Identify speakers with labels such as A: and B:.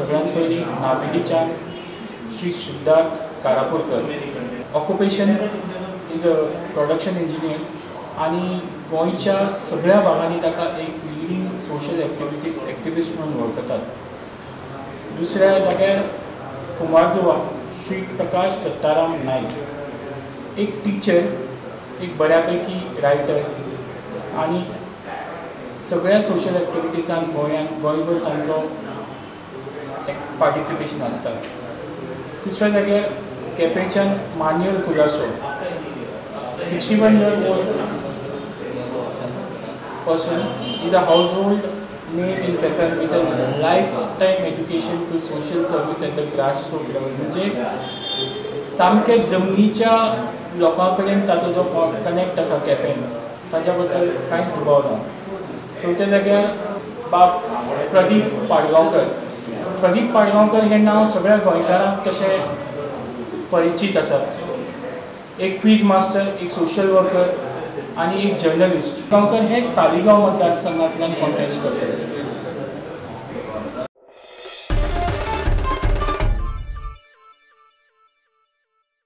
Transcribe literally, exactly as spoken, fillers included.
A: सगळ्यांत पयलीं नावेलीच्यान Shri Siddharth Karapurkar. Occupation is a production engineer आनी गोंयच्या सगळ्या भागांनी ताका एक लिडींग सोशल एक्टिविटी एक्टिविस्ट म्हणून वळखतात. दुसऱ्या जाग्यार कुमारजुवा श्री प्रकाश दत्ताराम नायक, एक टिचर, एक बऱ्यापैकी रायटर आनी सगळ्या सोशल एक्टिविटीजान गोंयान गोंयभर तांचो पार्टिसिपेशन आसता. तिसऱ्या जाग्यार केपेंच्यान Manuel Colaco, sixty one year old person, is a household name in Quepem with a lifetime education to social service at the grass root level. म्हणजे सामके जमनीच्या लोकां कडेन ताचो जो कनेक्ट आसा केपें, ताच्या बद्दल कांयच दुबाव ना. चवथ्या जाग्यार बाब प्रदीप पाडगांवकर. प्रदीप पाडगांवकर हें नांव सगळ्या गोंयकारांक तशें परिचीत आसा. एक क्वीज मास्टर, एक सोशल वर्कर आनी एक जर्नलिस्ट. गांवकर हे सालिगांव मतदारसंघांतल्यान कॉन्टेस्ट करतात.